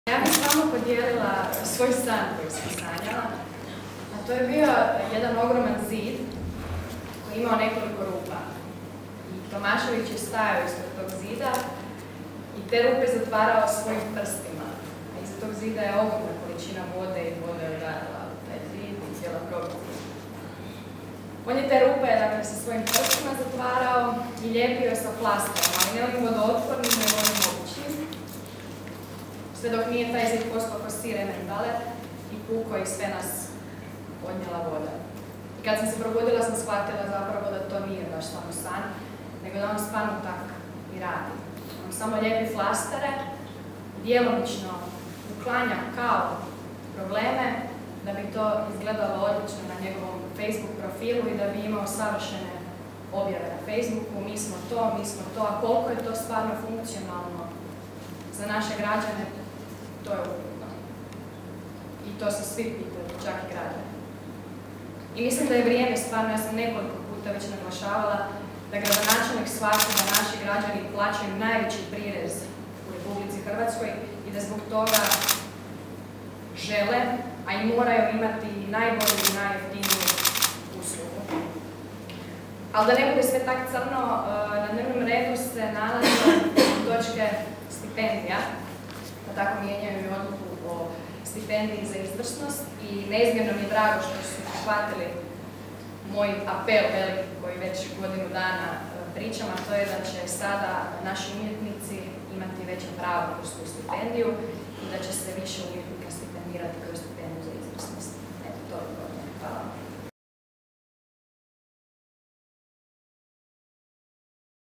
Ja bih s vama podijelila svoj san koji sam sanjala, a to je bio jedan ogroman zid koji je imao nekoliko rupa. I Tomašević je stajao ispod tog zida i te rupe zatvarao svojim prstima. A iza tog zida je ogromna količina vode i voda je udarila u taj zid i cijela probacija. On je te rupe sa svojim prstima zatvarao i lijepio sa flasterom, ali ne onim vodootpornim, nego onim običnim. Sve dok nije taj zid postao ko sirene balet i puko i sve nas odnijela voda. I kad sam se probudila sam shvatila zapravo da to nije baš samo san, nego da on stvarno tak i radi. On samo lijepi flastere, djelomično uklanja kao probleme, da bi to izgledalo odlično na njegovom Facebook profilu i da bi imao savršene objave na Facebooku, mi smo to, a koliko je to stvarno funkcionalno za naše građane, to je upitno. I to se svi pitaju, čak i građani. I mislim da je vrijeme, stvarno, ja sam nekoliko puta već naglašavala, da gradonačelnik shvati da naši građani plaćaju najveći prirez u Republici Hrvatskoj i da zbog toga žele, a i moraju imati najbolju i najjeftiniju uslugu. Ali da ne bude sve tak crno, na dnevnom redu se nalaze točke stipendija, pa tako mijenjaju i odluku o stipendiji za izvrsnost i neizmjerno mi je drago što su prihvatili moj apel veliki koji već godinu dana pričam, a to je da će sada naši umjetnici imati veće pravo kroz tu stipendiju i da će se više umjetnika stipendirati kroz stipendiju za izvrsnost. Eto, to je to. Hvala.